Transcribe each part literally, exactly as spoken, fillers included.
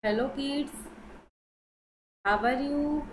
Hello kids, how are you?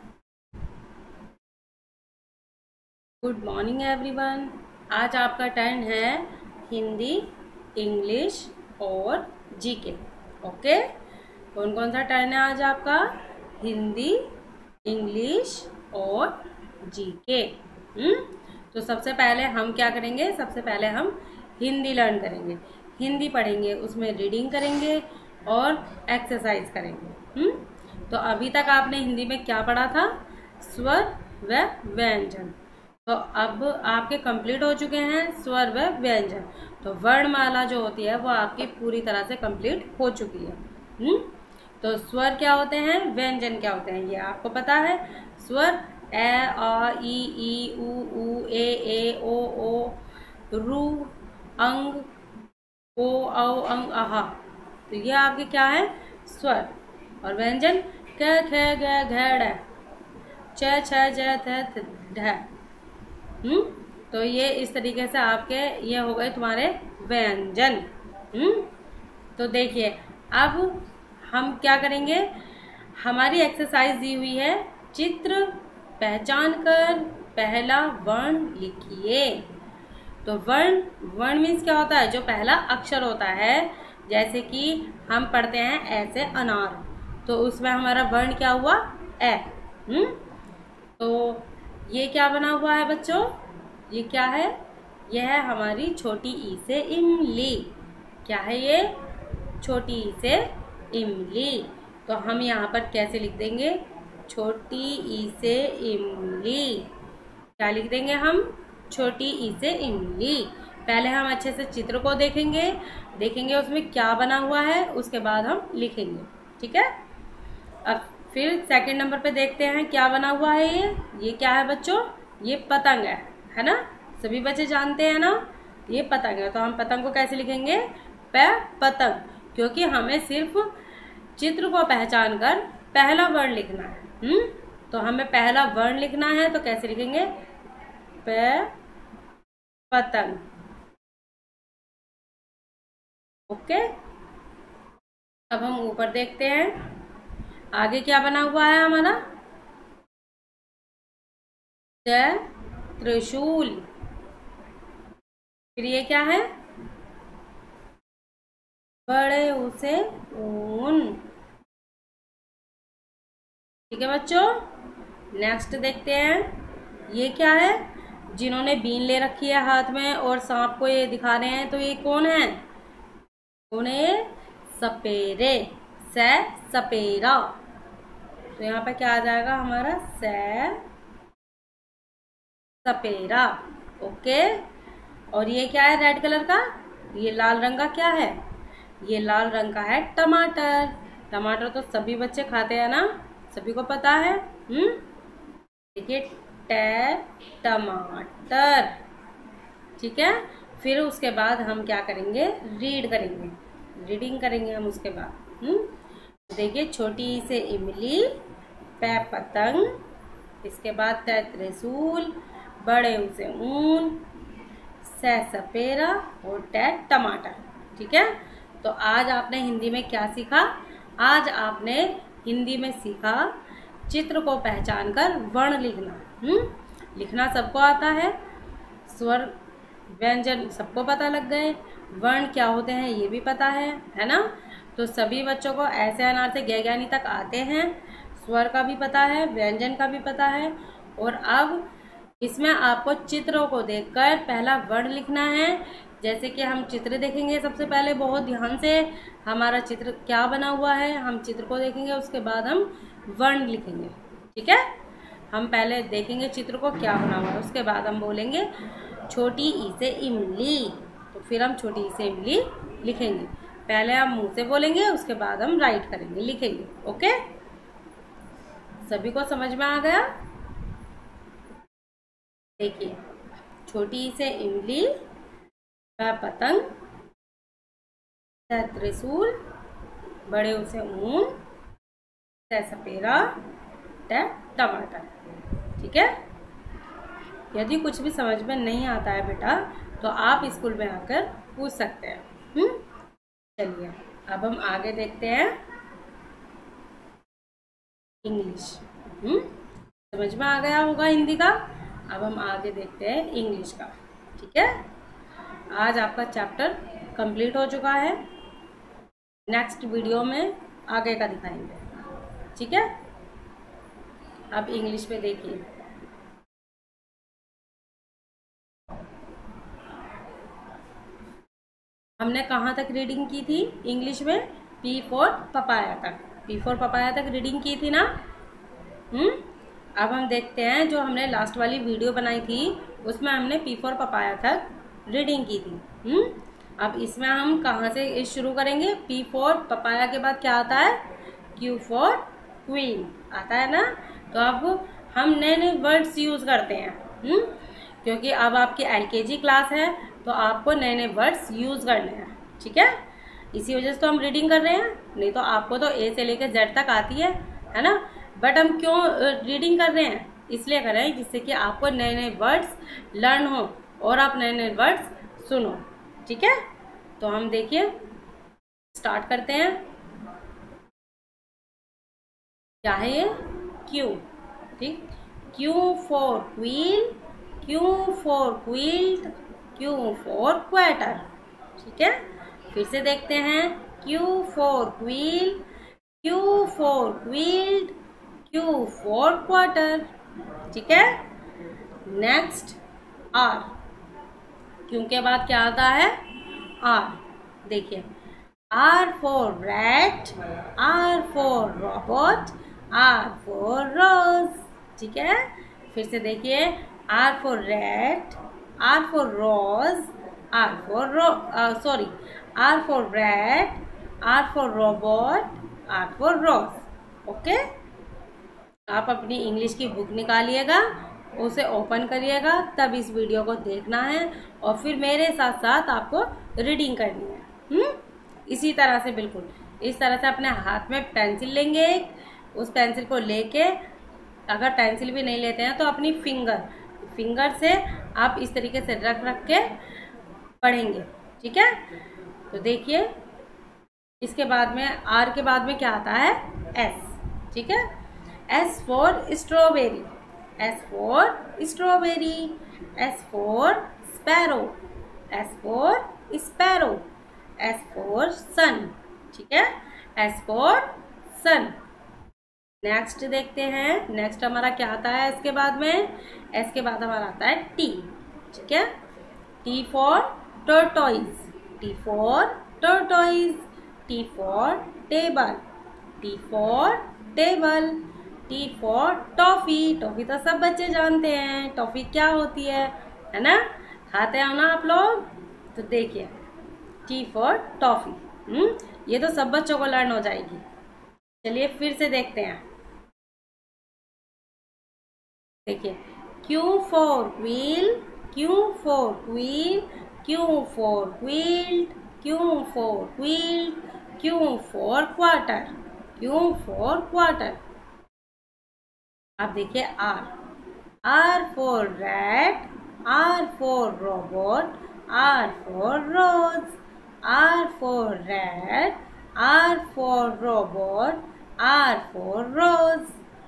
Good morning everyone. आज आपका turn है हिंदी, इंग्लिश और जीके। ओके, कौन कौन सा टर्न है आज आपका? हिंदी, इंग्लिश और जीके। हम्म तो सबसे पहले हम क्या करेंगे? सबसे पहले हम हिंदी लर्न करेंगे, हिंदी पढ़ेंगे, उसमें रीडिंग करेंगे और एक्सरसाइज करेंगे। हम्म तो अभी तक आपने हिंदी में क्या पढ़ा था? स्वर व व्यंजन। तो अब आपके कंप्लीट हो चुके हैं स्वर व व्यंजन। तो वर्णमाला जो होती है वो आपकी पूरी तरह से कंप्लीट हो चुकी है। हम्म तो स्वर क्या होते हैं, व्यंजन क्या होते हैं, ये आपको पता है। स्वर ए, आ, ई, ई, उ, ऊ, ए, ए, ओ, ओ, रू, अंग, ओ, औ, अंग, आहा। तो ये आपके क्या है? स्वर। और व्यंजन क, ख, ग, घ, ड़, च, छ, ज, थ, ढ। हम्म तो ये इस तरीके से आपके ये हो गए तुम्हारे व्यंजन। हम्म तो देखिए, अब हम क्या करेंगे? हमारी एक्सरसाइज दी हुई है, चित्र पहचान कर पहला वर्ण लिखिए। तो वर्ण वर्ण मीन्स क्या होता है? जो पहला अक्षर होता है। जैसे कि हम पढ़ते हैं ऐसे अनार, तो उसमें हमारा वर्ण क्या हुआ? ए। हम्म तो ये क्या बना हुआ है बच्चों? ये क्या है? यह है हमारी छोटी ई से इमली। क्या है ये? छोटी ई से इमली। तो हम यहाँ पर कैसे लिख देंगे? छोटी ई से इमली। क्या लिख देंगे हम? छोटी ई से इमली। पहले हम अच्छे से चित्र को देखेंगे, देखेंगे उसमें क्या बना हुआ है, उसके बाद हम लिखेंगे। ठीक है? अब फिर सेकंड नंबर पे देखते हैं क्या बना हुआ है। ये ये क्या है बच्चों? ये पतंग है, है ना? सभी बच्चे जानते हैं ना, ये पतंग है। तो हम पतंग को कैसे लिखेंगे? प पतंग, क्योंकि हमें सिर्फ चित्र को पहचान कर पहला वर्ण लिखना है। हम्म तो हमें पहला वर्ण लिखना है, तो कैसे लिखेंगे? प पतंग। ओके, अब हम ऊपर देखते हैं आगे क्या बना हुआ है हमारा। त्रिशूल। फिर ये क्या है? बड़े उसे ऊन। ठीक है बच्चों, नेक्स्ट देखते हैं। ये क्या है? जिन्होंने बीन ले रखी है हाथ में और सांप को ये दिखा रहे हैं, तो ये कौन है? कौन है? सपेरे। से सपेरा। तो यहाँ पे क्या आ जाएगा हमारा? से सपेरा। ओके, और ये क्या है रेड कलर का? ये लाल रंग का क्या है? ये लाल रंग का है टमाटर। टमाटर तो सभी बच्चे खाते हैं ना, सभी को पता है। हम्म देखिए, टे टमाटर। ठीक है, फिर उसके बाद हम क्या करेंगे? रीड करेंगे, रीडिंग करेंगे हम उसके बाद। हम्म देखिए, छोटी से इमली, पे पतंग, इसके बाद ते त्रिशूल, बड़े उसे ऊन, से सपेरा और टे टमाटर। ठीक है, तो आज आपने हिंदी में क्या सीखा? आज आपने हिंदी में सीखा चित्र को पहचान कर वर्ण लिखना। हम्म लिखना सबको आता है, स्वर व्यंजन सबको पता लग गए, वर्ण क्या होते हैं ये भी पता है, है ना? तो सभी बच्चों को ऐसे अनार से गे ज्ञानी तक आते हैं। स्वर का भी पता है, व्यंजन का भी पता है। और अब इसमें आपको चित्रों को देखकर पहला वर्ण लिखना है। जैसे कि हम चित्र देखेंगे सबसे पहले बहुत ध्यान से, हमारा चित्र क्या बना हुआ है, हम चित्र को देखेंगे, उसके बाद हम वर्ण लिखेंगे। ठीक है, हम पहले देखेंगे चित्र को क्या बना हुआ है, उसके बाद हम बोलेंगे छोटी ई से इमली। तो फिर हम छोटी ई से इमली लिखेंगे। पहले हम मुंह से बोलेंगे, उसके बाद हम राइट करेंगे, लिखेंगे। ओके, सभी को समझ में आ गया? देखिए, छोटी से इमली, पे पतंग, से त्रिशूल, बड़े उसे ऊन, से सपेरा, टे टमाटर। ठीक है, यदि कुछ भी समझ में नहीं आता है बेटा, तो आप स्कूल में आकर पूछ सकते हैं। हम्म चलिए, अब हम आगे देखते हैं। इंग्लिश। हम्म समझ में आ गया होगा हिंदी का। अब हम आगे देखते हैं इंग्लिश का। ठीक है, आज आपका चैप्टर कंप्लीट हो चुका है। नेक्स्ट वीडियो में आगे का दिखाएंगे। ठीक है, अब इंग्लिश में देखिए। हमने कहाँ तक रीडिंग की थी इंग्लिश में? पी फॉर पपाया तक। पी फॉर पपाया तक रीडिंग की थी ना। हम्म अब हम देखते हैं, जो हमने लास्ट वाली वीडियो बनाई थी उसमें हमने पी फॉर पपाया तक रीडिंग की थी। हम्म अब इसमें हम कहाँ से शुरू करेंगे? पी फॉर पपाया के बाद क्या आता है? क्यू फॉर क्वीन आता है ना। तो अब हम नए नए वर्ड्स यूज करते हैं। हम्म क्योंकि अब आपकी एलकेजी क्लास है तो आपको नए नए वर्ड्स यूज करने हैं। ठीक है, इसी वजह से तो हम रीडिंग कर रहे हैं, नहीं तो आपको तो ए से लेकर जेड तक आती है है ना। बट हम क्यों रीडिंग कर रहे हैं? इसलिए कर रहे हैं जिससे कि आपको नए नए वर्ड्स लर्न हो और आप नए नए वर्ड्स सुनो। ठीक है, तो हम देखिए स्टार्ट करते हैं। क्या है ये? क्यू। ठीक, Q for quill, Q for quilt, Q for quarter. ठीक है, फिर से देखते हैं। Q for quill, Q for quilt, Q for quarter. ठीक है, नेक्स्ट आर। क्यू के बाद क्या आता है? आर। देखिए, R for rat, R for robot, R for rose. ठीक है, फिर से देखिए। R for rat, R for rose, R for रो sorry R for rat, R for robot, R for rose. Okay, आप अपनी इंग्लिश की बुक निकालिएगा, उसे ओपन करिएगा, तब इस वीडियो को देखना है और फिर मेरे साथ साथ आपको रीडिंग करनी है। हम्म इसी तरह से, बिल्कुल इस तरह से अपने हाथ में पेंसिल लेंगे। उस पेंसिल को लेके, अगर पेंसिल भी नहीं लेते हैं तो अपनी फिंगर फिंगर से आप इस तरीके से रख रख के पढ़ेंगे। ठीक है, तो देखिए इसके बाद में, आर के बाद में क्या आता है? एस। ठीक है, S for strawberry, S for strawberry, S for sparrow, S for sparrow, S for sun. ठीक है, एस फॉर सन। नेक्स्ट देखते हैं, नेक्स्ट हमारा क्या आता है इसके बाद में? एस के बाद हमारा आता है टी। ठीक है, T for tortoise, T for tortoise, T for table, T for table, T for toffee. Toffee तो सब बच्चे जानते हैं, टॉफी क्या होती है, है ना, खाते हो ना आप लोग। तो देखिए, टी फॉर टॉफी। हम्म ये तो सब बच्चों को लर्न हो जाएगी। चलिए फिर से देखते हैं। देखिए, Q for wheel, Q for wheel, Q for wheeled, Q for wheeled, Q for quarter, Q for quarter. अब देखिए R, R for rat, R for robot, R for rose, R for rat, R for robot, R for rose.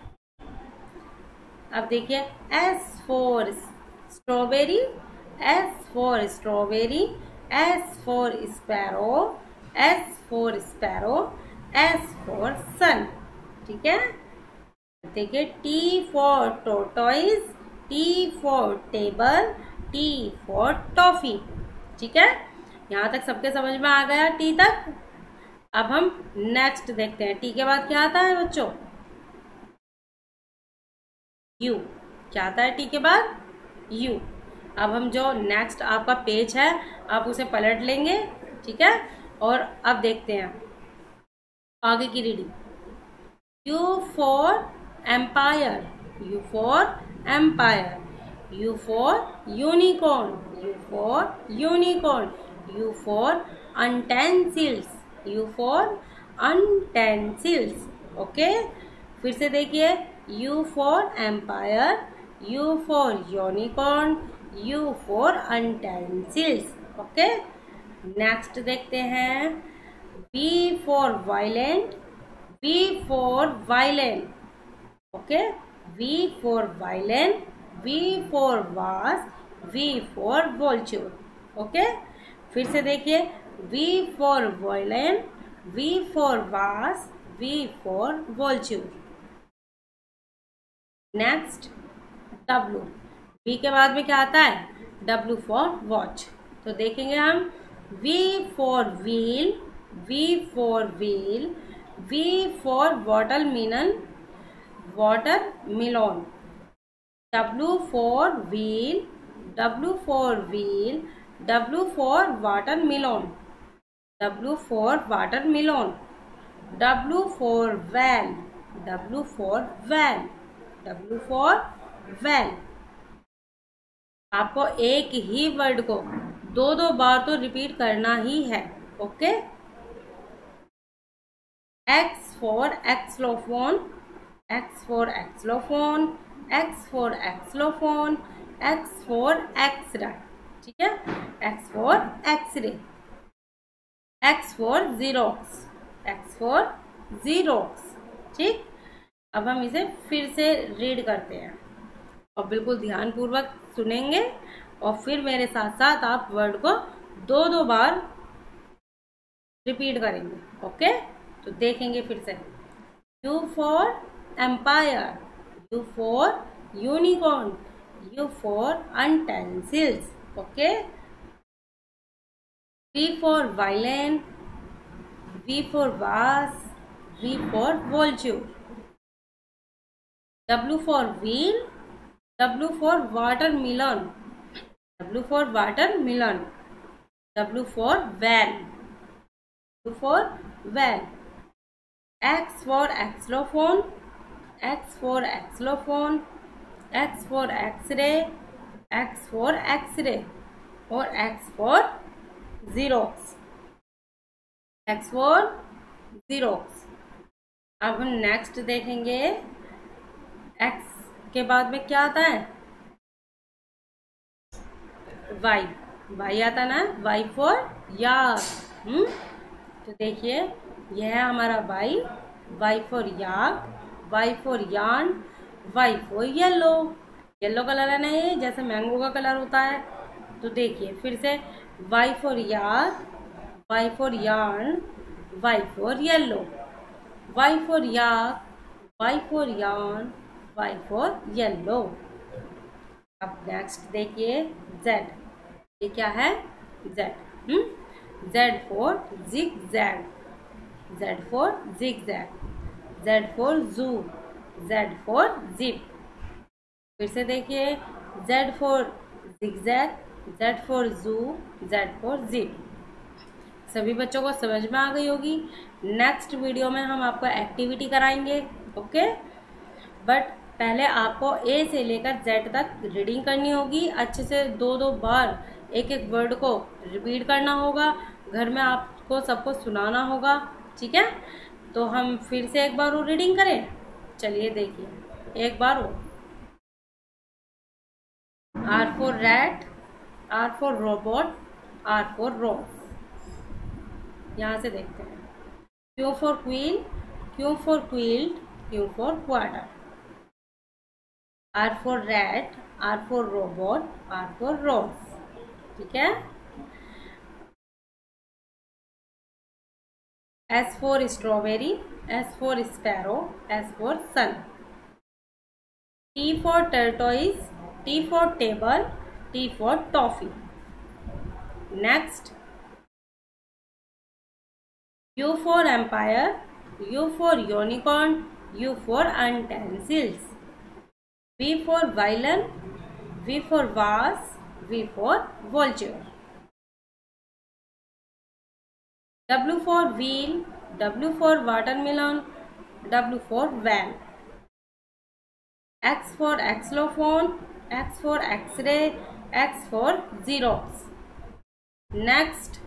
अब देखिए, S for strawberry, S for strawberry, S for sparrow, S for sparrow, S for sun. ठीक है, देखिए, T for tortoise, T for table, T for toffee. ठीक है, यहाँ तक सबके समझ में आ गया टी तक। अब हम नेक्स्ट देखते हैं। टी के बाद क्या आता है बच्चों? यू। क्या आता है टी के बाद? यू। अब हम जो नेक्स्ट आपका पेज है आप उसे पलट लेंगे। ठीक है, और अब देखते हैं आगे की reading. U for empire, U for empire, U for unicorn, U for unicorn, U for utensils, U for utensils. Okay, फिर से देखिए, U for empire, U for unicorn, U for utensils. Okay, next देखते हैं। V for violent, V for violent, okay, V for violin, V for vase, V for vulture. Okay, फिर से देखिए, V for violin, V for vase, V for vulture. Next W, V के बाद में क्या आता है? W for watch. तो देखेंगे हम, V for wheel, V for wheel, V for watermelon, watermelon. W for wheel, W for wheel, W for watermelon, W for watermelon. W for van, W for van, W for van. आपको एक ही word को दो दो बार तो repeat करना ही है. Okay, X for xylophone, X for xylophone, X for xylophone, X for X-ray. ठीक है, X for X-ray, X for Xerox, X for Xerox. ठीक, अब हम इसे फिर से रीड करते हैं और बिल्कुल ध्यानपूर्वक सुनेंगे और फिर मेरे साथ साथ आप वर्ड को दो दो बार रिपीट करेंगे. ओके, तो देखेंगे फिर से. U for empire, U for unicorn, U for utensils. Okay, V for violin, V for vase, V for vulture. W for wheel, W for watermelon, W for watermelon. W for van, W for van. X for xylophone, X for xylophone, X for X-ray, X for X-ray और X for Xerox, X for Xerox. अब हम next देखेंगे. X के बाद में क्या आता है? Y, Y आता ना, Y for याक. हम्म, तो देखिए, यह है हमारा Y, Y for yak, Y for yarn, Y for yellow. Yellow colour है ना, ये जैसे मैंगो का कलर होता है. तो देखिए फिर से, Y for yak, Y for yarn, Y for yellow, Y for yak, Y for yarn, Y for yellow. अब नेक्स्ट देखिए Z. ये क्या है? Z. Hmm, Z for zigzag, Z for zigzag, Z for zoo, Z for zip. फिर से देखिए, Z for zigzag, Z for zoo, Z for zip. सभी बच्चों को समझ में आ गई होगी. नेक्स्ट वीडियो में हम आपको एक्टिविटी कराएंगे. ओके, बट पहले आपको ए से लेकर जेड तक रीडिंग करनी होगी. अच्छे से दो दो बार एक एक वर्ड को रिपीट करना होगा. घर में आपको सबको सुनाना होगा. ठीक है, तो हम फिर से एक बार वो रीडिंग करें. चलिए देखिए एक बार वो. R for rat, R for robot, R for rose. यहाँ से देखते हैं. Q for queen, Q for quilt, Q for quarter. R for rat, R for robot, R for rose. ठीक है. S for strawberry, S for sparrow, S for sun. T for tortoise, T for table, T for toffee. Next. U for empire, U for unicorn, U for utensils. V for violin, V for vase, V for vulture. W for wheel, W for watermelon, W for van. X for xylophone, X for X-ray, X for Xerox. Next.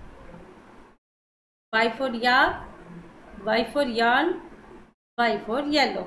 Y for yak, Y for yarn, Y for yellow.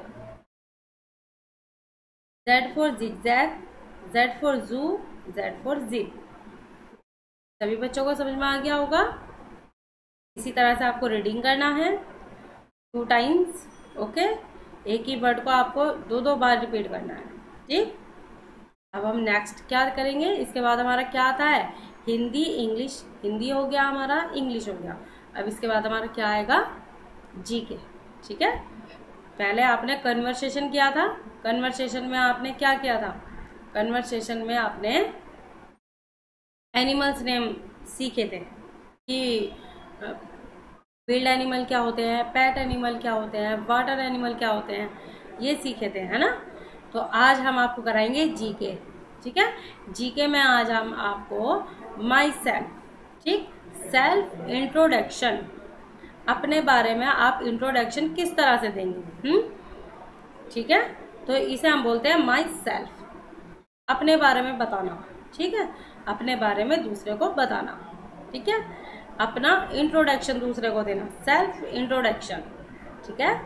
Z for zigzag, Z for zoo, Z for zip. सभी बच्चों को समझ में आ गया होगा. इसी तरह से आपको रीडिंग करना है टू टाइम्स. ओके, एक ही वर्ड को आपको दो दो बार रिपीट करना है, ठीक। अब हम नेक्स्ट क्या करेंगे, इसके बाद हमारा क्या आता है, हिंदी इंग्लिश, हिंदी हो गया हमारा, इंग्लिश हो गया। अब इसके बाद हमारा क्या आएगा, जीके, ठीक है। पहले आपने कन्वर्सेशन किया था, कन्वर्सेशन में आपने क्या किया था, कन्वर्सेशन में आपने एनिमल्स नेम सीखे थे कि फील्ड एनिमल क्या होते हैं, पेट एनिमल क्या होते हैं, वाटर एनिमल क्या होते हैं, ये सीखे थे, है ना। तो आज हम आपको कराएंगे जीके, ठीक है। जीके में आज हम आपको माई सेल्फ, ठीक, सेल्फ इंट्रोडक्शन, अपने बारे में आप इंट्रोडक्शन किस तरह से देंगे, हम्म, ठीक है। तो इसे हम बोलते हैं माई सेल्फ, अपने बारे में बताना, ठीक है, अपने बारे में दूसरे को बताना, ठीक है, अपना इंट्रोडक्शन दूसरे को देना, सेल्फ इंट्रोडक्शन, ठीक है।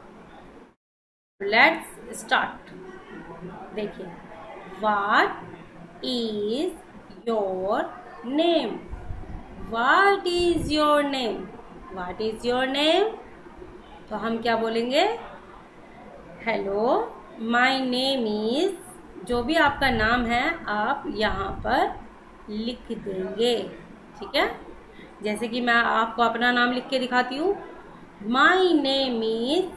Let's start. देखिए, what is your name, what is your name, what is your name. तो हम क्या बोलेंगे, हेलो माय नेम इज, जो भी आपका नाम है आप यहाँ पर लिख देंगे, ठीक है। जैसे कि मैं आपको अपना नाम लिख के दिखाती हूँ, माय नेम इज,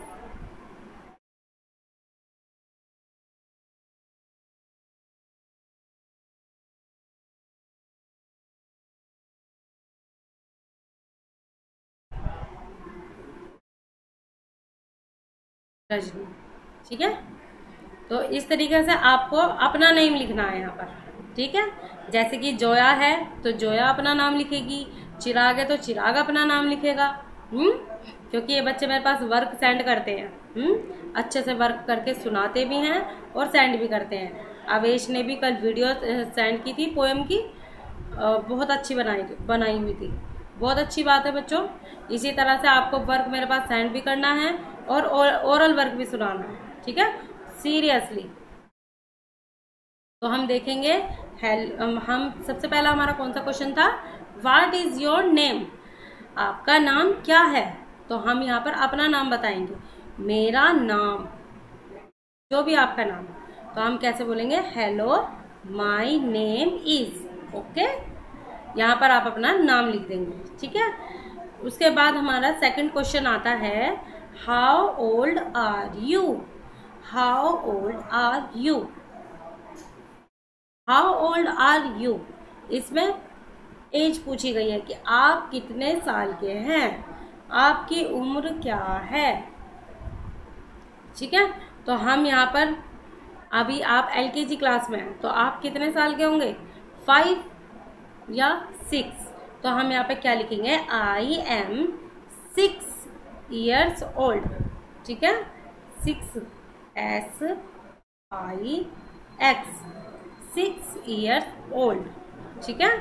रजनी, ठीक है। तो इस तरीके से आपको अपना नेम लिखना है यहाँ पर, ठीक है। जैसे कि जोया है तो जोया अपना नाम लिखेगी, चिराग है तो चिराग अपना नाम लिखेगा, हम्म, क्योंकि ये बच्चे मेरे पास वर्क सेंड करते हैं, हम्म, अच्छे से वर्क करके सुनाते भी हैं और सेंड भी करते हैं। आवेश ने भी कल वीडियो सेंड की थी पोएम की, बहुत अच्छी बनाई बनाई हुई थी, बहुत अच्छी बात है बच्चों। इसी तरह से आपको वर्क मेरे पास सेंड भी करना है और ओरल वर्क भी सुनाना है, ठीक है, सीरियसली। तो हम देखेंगे, हम सबसे पहला हमारा कौन सा क्वेश्चन था, व्हाट इज योर नेम, आपका नाम क्या है। तो हम यहाँ पर अपना नाम बताएंगे, मेरा नाम, जो भी आपका नाम, तो हम कैसे बोलेंगे, hello my name is, okay, यहाँ पर आप अपना नाम लिख देंगे, ठीक है। उसके बाद हमारा सेकंड क्वेश्चन आता है, how old are you, how old are you, how old are you, इसमें एज पूछी गई है कि आप कितने साल के हैं, आपकी उम्र क्या है, ठीक है। तो हम यहाँ पर, अभी आप एलकेजी क्लास में हैं तो आप कितने साल के होंगे, फाइव या सिक्स। तो हम यहाँ पे क्या लिखेंगे, I am six years old, ठीक है, six, S I X, six years old, ठीक है।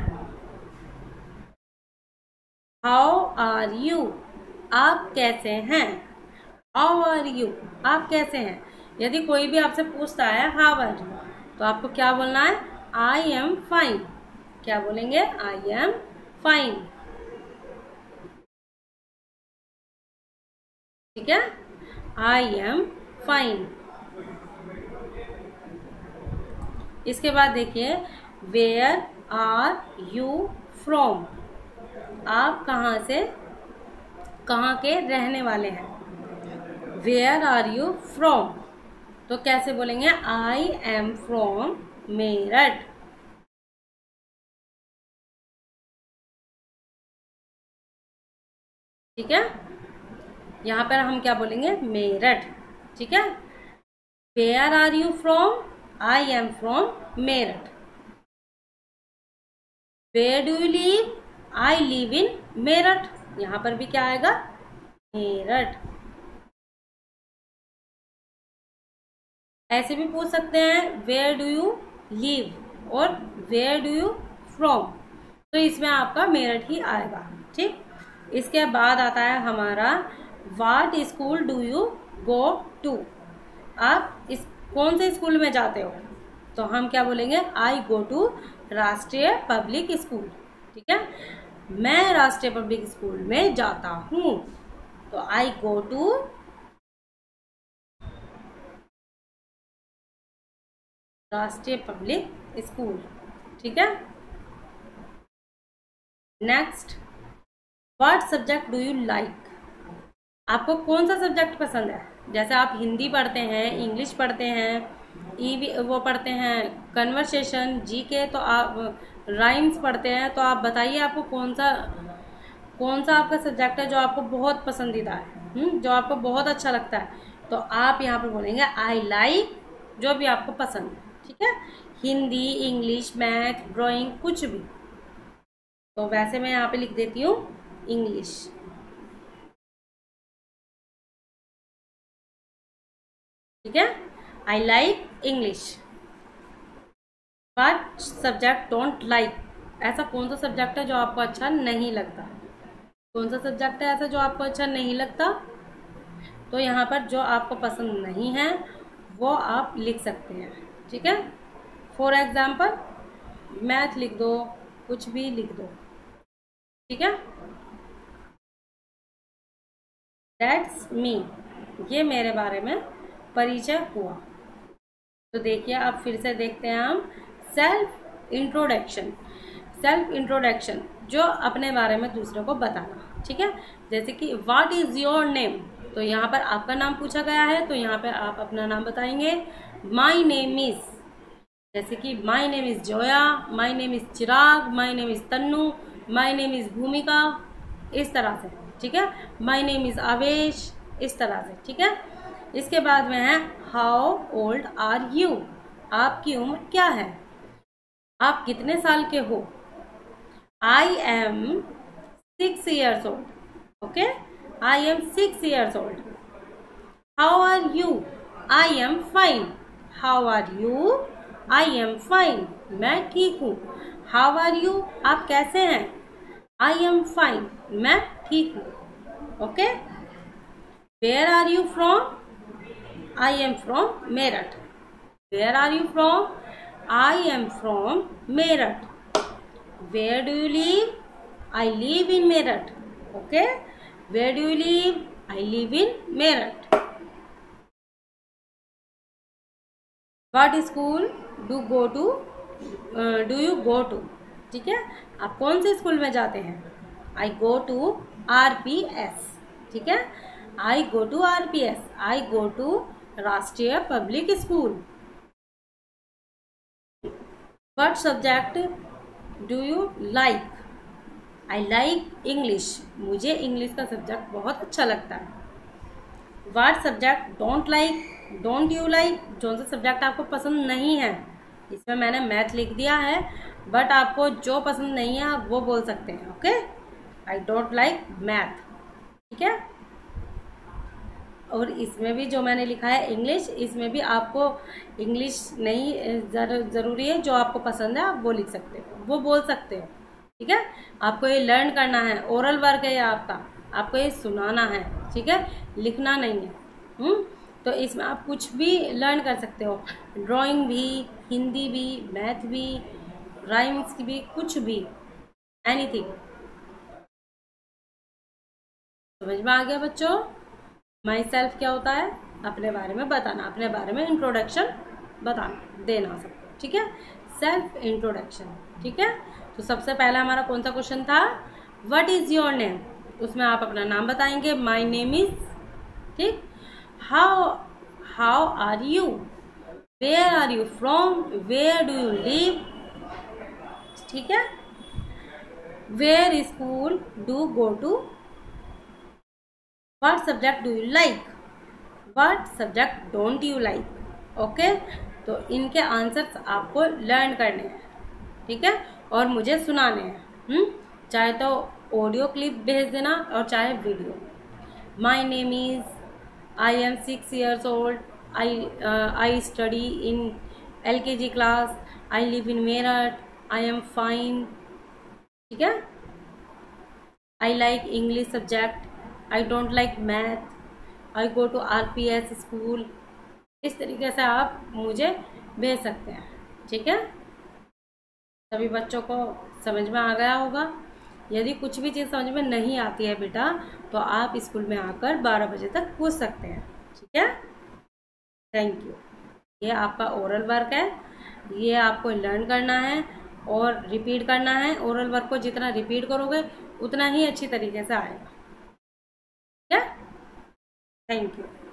हाउ आर यू, आप कैसे हैं, हाउ आर यू, आप कैसे हैं। यदि कोई भी आपसे पूछता है हाउ आर यू, तो आपको क्या बोलना है, आई एम फाइन, क्या बोलेंगे, आई एम फाइन, ठीक है, आई एम फाइन। इसके बाद देखिए, वेयर आर यू फ्रॉम, आप कहाँ से, कहाँ के रहने वाले हैं, वेयर आर यू फ्रॉम। तो कैसे बोलेंगे, आई एम फ्रॉम मेरठ, ठीक है। यहाँ पर हम क्या बोलेंगे, मेरठ, ठीक है। Where are you from, I am from Meerut. Where do you live, I live in Meerut, यहाँ पर भी क्या आएगा, मेरठ। ऐसे भी पूछ सकते हैं, वेयर डू यू लिव और वेयर डू यू फ्रॉम, तो इसमें आपका मेरठ ही आएगा, ठीक। इसके बाद आता है हमारा, what school do you go to, आप इस कौन से स्कूल में जाते हो। तो हम क्या बोलेंगे, I go to Rashtriya public school, ठीक है, मैं राष्ट्रीय पब्लिक स्कूल में जाता हूँ। तो I go to Rashtriya public school. ठीक है। Next, what subject do you like? आपको कौन सा सब्जेक्ट पसंद है? जैसे आप हिंदी पढ़ते हैं, इंग्लिश पढ़ते हैं, ई वो पढ़ते हैं कन्वर्सेशन, जीके, तो आप राइम्स पढ़ते हैं, तो आप बताइए आपको कौन सा कौन सा आपका सब्जेक्ट है जो आपको बहुत पसंदीदा है, हुँ? जो आपको बहुत अच्छा लगता है। तो आप यहाँ पर बोलेंगे आई लाइक जो भी आपको पसंद है। ठीक है। हिंदी, इंग्लिश, मैथ, ड्राइंग, कुछ भी। तो वैसे मैं यहाँ पे लिख देती हूँ इंग्लिश। ठीक है। I like English. What subject don't like? ऐसा कौन सा सब्जेक्ट है जो आपको अच्छा नहीं लगता? कौन सा सब्जेक्ट है ऐसा जो आपको अच्छा नहीं लगता? तो यहाँ पर जो आपको पसंद नहीं है वो आप लिख सकते हैं। ठीक है। फॉर एग्जाम्पल मैथ लिख दो, कुछ भी लिख दो। ठीक है। दैट्स मी, ये मेरे बारे में परिचय हुआ। तो देखिए अब फिर से देखते हैं हम सेल्फ इंट्रोडक्शन। सेल्फ इंट्रोडक्शन जो अपने बारे में दूसरों को बताना। ठीक है। जैसे कि व्हाट इज योर नेम, तो यहाँ पर आपका नाम पूछा गया है, तो यहाँ पर आप अपना नाम बताएंगे। माई नेम इज, जैसे कि my name is Zoya, my name is Chirag, my name is Tannu, my name is Bhumika, इस तरह से। ठीक है। माई नेम इज आवेश, इस तरह से। ठीक है। इसके बाद में है हाउ ओल्ड आर यू, आपकी उम्र क्या है, आप कितने साल के हो। I am six years old, okay, I am six years old. How are you, I am fine. How are you, I am fine, मैं ठीक हूँ। हाउ आर यू, आप कैसे हैं। आई एम फाइन, मैं ठीक हूँ। Okay. Where are you from, I am from Meerut. Where are you from? I am from Meerut. Where do you live? I live in Meerut. Okay. Where do you live? I live in Meerut. What school do go to? Uh, do you go to? ठीक है। आप कौन से school में जाते हैं? I go to R P S. ठीक है। I go to R P S. I go to Rashtriya public school. What subject do you like? I like English. मुझे इंग्लिश का सब्जेक्ट बहुत अच्छा लगता है। What subject don't like? Don't you like? जो सा सब्जेक्ट आपको पसंद नहीं है, इसमें मैंने मैथ लिख दिया है, बट आपको जो पसंद नहीं है आप वो बोल सकते हैं। Okay. I don't like math. ठीक है। और इसमें भी जो मैंने लिखा है इंग्लिश, इसमें भी आपको इंग्लिश नहीं जर, ज़रूरी है, जो आपको पसंद है आप वो लिख सकते हो, वो बोल सकते हो। ठीक है। आपको ये लर्न करना है, ओरल वर्क है ये आपका, आपको ये सुनाना है। ठीक है। लिखना नहीं है। हुँ? तो इसमें आप कुछ भी लर्न कर सकते हो, ड्राइंग भी, हिंदी भी, मैथ भी, राइम्स की भी, कुछ भी, एनीथिंग। समझ में आ गया बच्चों? माई सेल्फ क्या होता है? अपने बारे में बताना, अपने बारे में इंट्रोडक्शन बताना, देना सबको। ठीक है। Self introduction. ठीक है। तो सबसे पहला हमारा कौन सा क्वेश्चन था? व्हाट इज योर नेम, उसमें आप अपना नाम बताएंगे। माई नेम इज, ठीक। How how are you, where are you from, where do you live, ठीक है। Where school do go to, What subject do you like? What subject don't you like? Okay okay? तो इनके answers आपको learn करने हैं। ठीक है। और मुझे सुनाने हैं। हम्म चाहे तो ऑडियो क्लिप भेज देना और चाहे video. My name is, I am six years old, I I study in L K G class, I live in Meerut, I am fine. ठीक है। I like English subject, I don't like math, I go to R P S school. इस तरीके से आप मुझे भेज सकते हैं। ठीक है। सभी बच्चों को समझ में आ गया होगा। यदि कुछ भी चीज़ समझ में नहीं आती है बेटा, तो आप स्कूल में आकर बारह बजे तक पूछ सकते हैं। ठीक है। Thank you. ये आपका ओरल वर्क है। ये आपको लर्न करना है और रिपीट करना है। ओरल वर्क को जितना रिपीट करोगे उतना ही अच्छी तरीके से आएगा। क्या? Thank you.